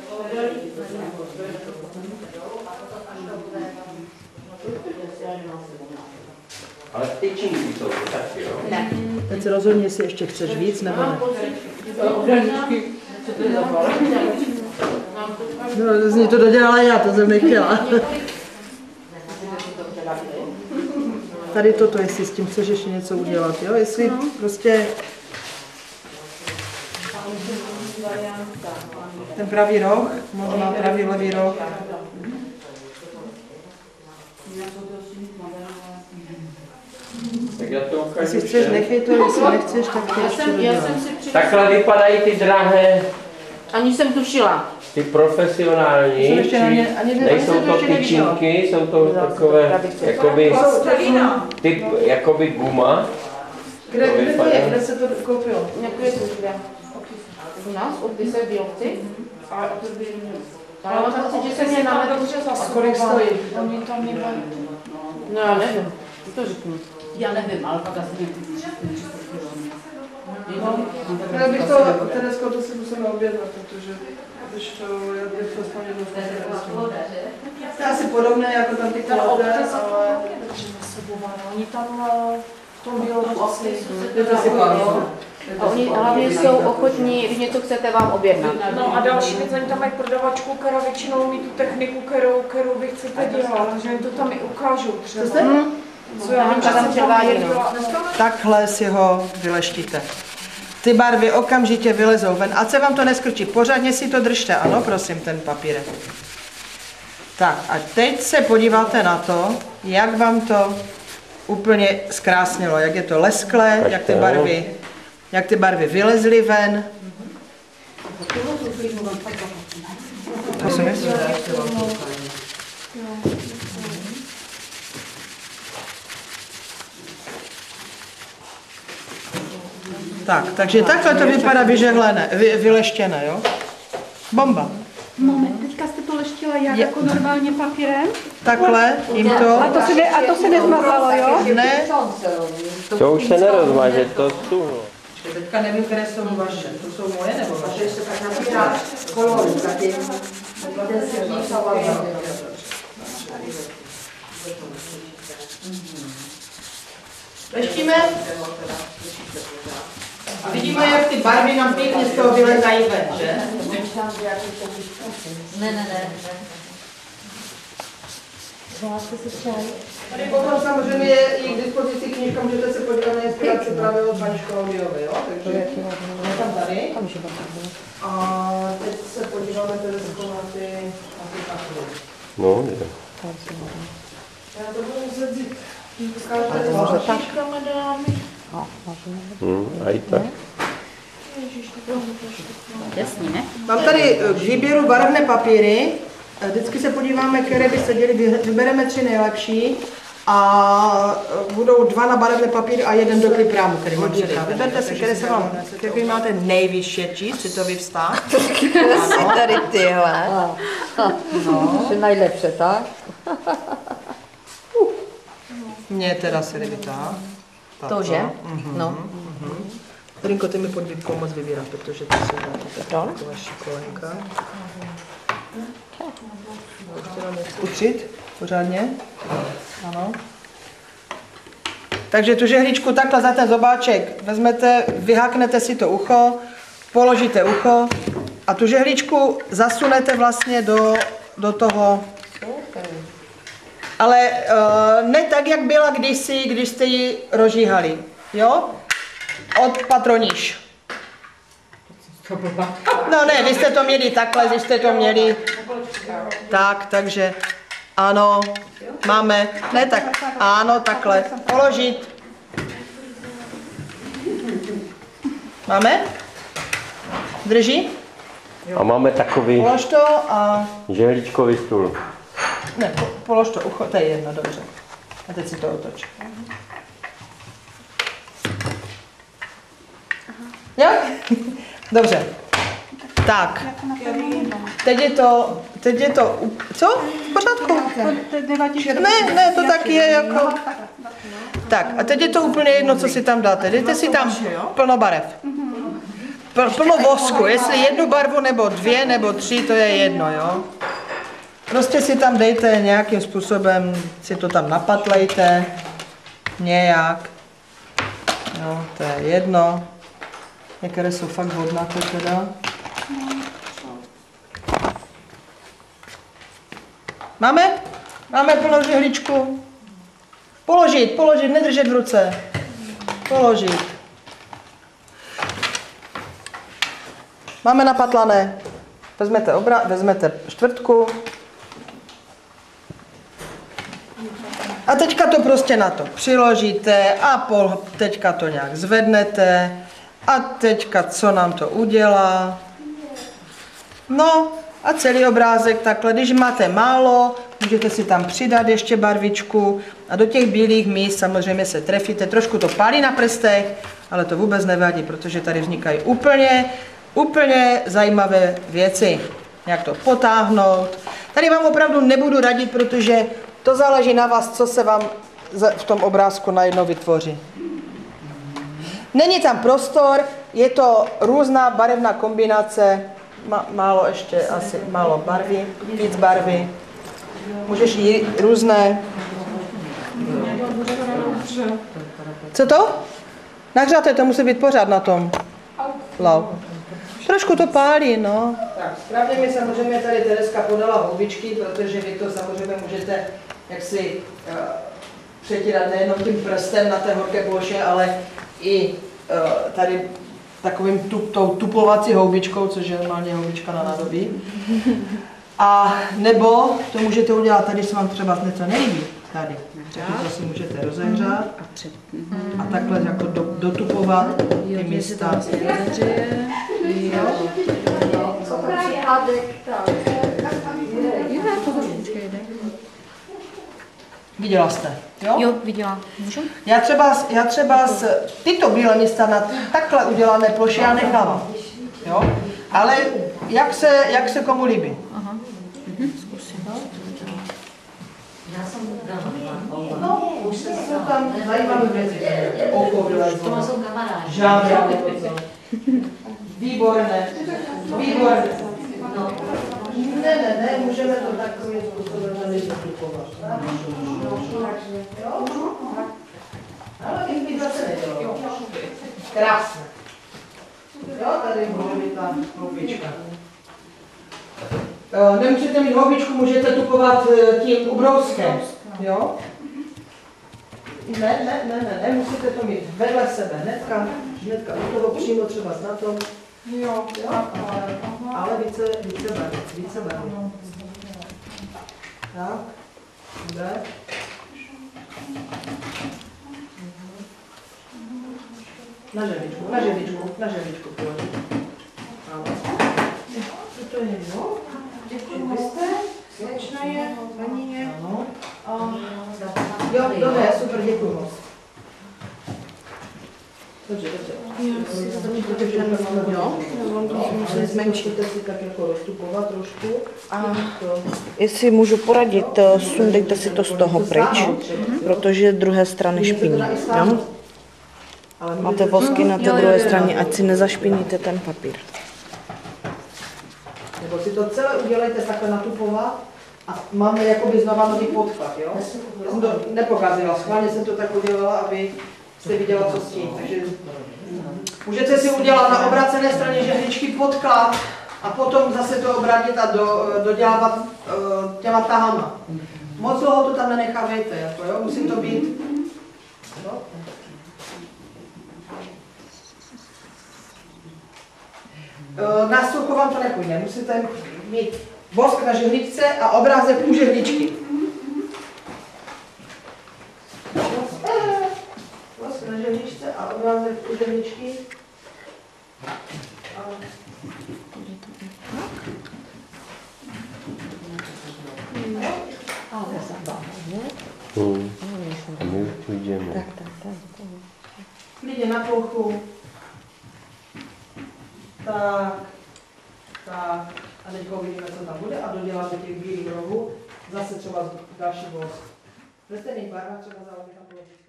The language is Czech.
Ale tyčinky jsou to taky, jo? Ne. Teď se rozhodně, jestli ještě chceš víc, nebo ne. No, z ní to dodělala já, to jsem nechtěla. Tady toto, jestli s tím chceš ještě něco udělat, jo? Jestli prostě ten pravý roh, možná pravý levý roh. Tak já to ukážu. Jestli chceš, nechej to, jestli nechceš, tak to ještě dodělám. Takhle vypadají ty drahé, Ani jsem tušila. ty profesionální, nejsou to tyčinky, jsou to takové, jakoby guma. Kde to je? Kde se to koupilo? Jaké to kde? U nás, od ty se výrobci. Ale mám pocit, že se mě na dobře A kolik stojí? Oni tam nebyli. No já nevím, to řeknu. Já nevím, ale pak asi Já bych to, Teresko, to si musíme objednat, protože když to, já bych to aspoň jednou zkusila. To je asi podobné jako tam ty kladé, ale... Oni tam v tom výrobu asi... Je to asi pár. A oni hlavně jsou ochotní, když něco chcete, vám objednat. No a další věc, oni tam mají prodavačku, která většinou umí tu techniku, kterou vy chcete dělat, takže jim to tam i ukážou třeba. Co já vím, že jsem předvádí, Takhle si ho vyleštíte. Ty barvy okamžitě vylezou ven. Ať se vám to neskrčí. Pořádně si to držte. Ano, prosím, ten papírek. Tak a teď se podíváte na to, jak vám to úplně zkrásnilo. Jak je to lesklé, jak ty barvy vylezly ven. Tak, takže takhle to vypadá vyžehlené, vyleštěné, jo? Bomba. Moment, teďka jste to leštila jak jako normálně papírem? Takhle, tímto. A to se nezmazalo, jo? Ne. To už se nerozmaže, to stuhlo. Teďka nevím, které jsou vaše. To jsou moje nebo vaše? Leštíme. A vidíme, jak ty barvy nám pěkně z toho vylezají ven, že? Ne. Tady potom samozřejmě je i k dispozici knížka, můžete se podívat na inspiraci právě od paní Školodiové, jo? Takže je tam tady. A teď se podíváme tedy na ty papíry. No, je. Já to budu muset vzít. A i tak. Jasný, ne? Mám tady k výběru barevné papíry. Vždycky se podíváme, které by se děly, vybereme 3 nejlepší a budou 2 na barevné papíry a 1 do kliprámu, který mám připravit. Vyberte si, který máte nejvyšší číst, si to vyvstát. Asi tady tyhle. No. Že nejlepší, tak? Mně teda se nevytá. To, že? No. Rinko, ty mi pojď pomoct vybírat, protože to se dá taková šikolenka. Utřít pořádně. Ano. Takže tu žehličku takhle za ten zobáček vezmete, vyháknete si to ucho, položíte ucho a tu žehličku zasunete vlastně do toho. Ale ne tak, jak byla kdysi, když jste ji rozžíhali. Jo? Od patroníž. No ne, vy jste to měli takhle, vy jste to měli tak, takže ano, máme, ne tak, ano, takhle, položit. Máme? Drží? A máme takový Polož to a... žehličkový stůl. Ne, polož to ucho, to je jedno, dobře. A teď si to otoč. Jo? Dobře. Tak. Teď je to, co? V pořádku. Ne, to tak je jako... Tak, a teď je to úplně jedno, co si tam dáte. Dejte si tam plno barev. plno vosku, jestli jednu barvu nebo dvě nebo tři, to je jedno, jo. Prostě si tam dejte nějakým způsobem, si to tam napatlejte, nějak, jo, to je jedno. Některé jsou fakt hodnaté teda. Máme? Máme plnou žehličku? Položit, nedržet v ruce. Položit. Máme napatlané. Vezmete čtvrtku. A teďka to prostě na to přiložíte a teďka to nějak zvednete. A teďka co nám to udělá? No a celý obrázek takhle, když máte málo, můžete si tam přidat ještě barvičku a do těch bílých míst samozřejmě se trefíte. Trošku to pálí na prstech, ale to vůbec nevadí, protože tady vznikají úplně zajímavé věci. Jak to potáhnout. Tady vám opravdu nebudu radit, protože to záleží na vás, co se vám v tom obrázku najednou vytvoří. Není tam prostor, je to různá barevná kombinace, málo ještě, asi málo barvy, víc barvy. Můžeš jít různé. Co to? Nahřáté, to musí být pořád na tom. Lau. Trošku to pálí, no. Tak, správně mi samozřejmě tady Tereska podala houbičky, protože vy to samozřejmě můžete jaksi přetírat nejenom tím prstem na té horké ploše, ale i tady takovým tou tupovací houbičkou, což je normálně houbička na nádobí. A nebo to můžete udělat tady, když se vám třeba něco nelíbí. Tady. To si můžete rozehřát a takhle jako dotupovat ty místa. Viděla jste? Jo? Jo, viděla. Můžu? Já třeba tyto bílé místa na takhle udělané ploše já nechávám. Jo? Ale jak se komu líbí. Aha. Zkusím. No, už jsou tam zajímavé věci. Oko vylezlo. Žádné. Výborné. Výborné. Ne, můžeme to takovým způsobem tady dupovat. Ale bych zase nedělal. Krásné. Jo, tady může být ta houbička. Nemusíte mít houbičku, můžete tupovat tím ubrouskem. Jo? Ne, musíte to mít vedle sebe, hnedka u toho přímo třeba na tom. Jo, ale více barvy. Tak, dobře. Na žehličku položit. To je jedno. Děkuji, vy jste, slečna je, paní je. Ano. Jo, dobré, super, děkuji moc. Dobře. Musíte zmenšit si tak jako rozstupovat trošku. A jestli můžu poradit, sundejte si to z toho pryč, protože druhé strany špiní. Jo? Máte vosky na té druhé straně, ať si nezašpiníte ten papír. Nebo si to celé udělejte takhle natupovat a máme jakoby znova nový podklad, jo? Já jsem to nepokázala, schválně jsem to tak udělala, aby jste viděla, co s tím. Takže můžete si udělat na obracené straně žehličky podklad a potom zase to obrátit a dodělávat těma tahama. Moc dlouho to tam nenechávejte, jako jo? Musí to být. No. Na struchu vám to nepůjde, musíte mít vosk na žehličce a obrázek u žehličky. Vosk na žehličce a obrázek u žehličky. My půjdeme. Klidně na plochu. Tak. A teď uvidíme, co tam bude a doděláme těch bílých rohů. Zase třeba další vosk. Ve stejných barvách třeba záleží na položit.